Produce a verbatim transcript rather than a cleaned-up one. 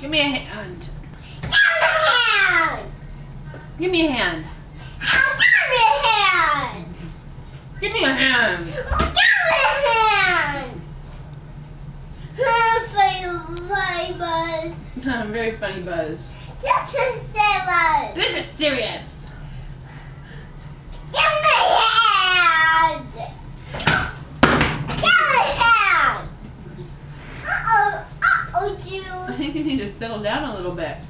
Give me a hand. Give me a hand. Give me a hand. Oh, give me a hand. Give me a hand. Oh, give me a hand. Funny Buzz. I'm very funny, Buzz. This is serious. This is serious. Give me a hand. Give me a hand. Uh-oh. Uh-oh, I Juice. think you need to settle down a little bit.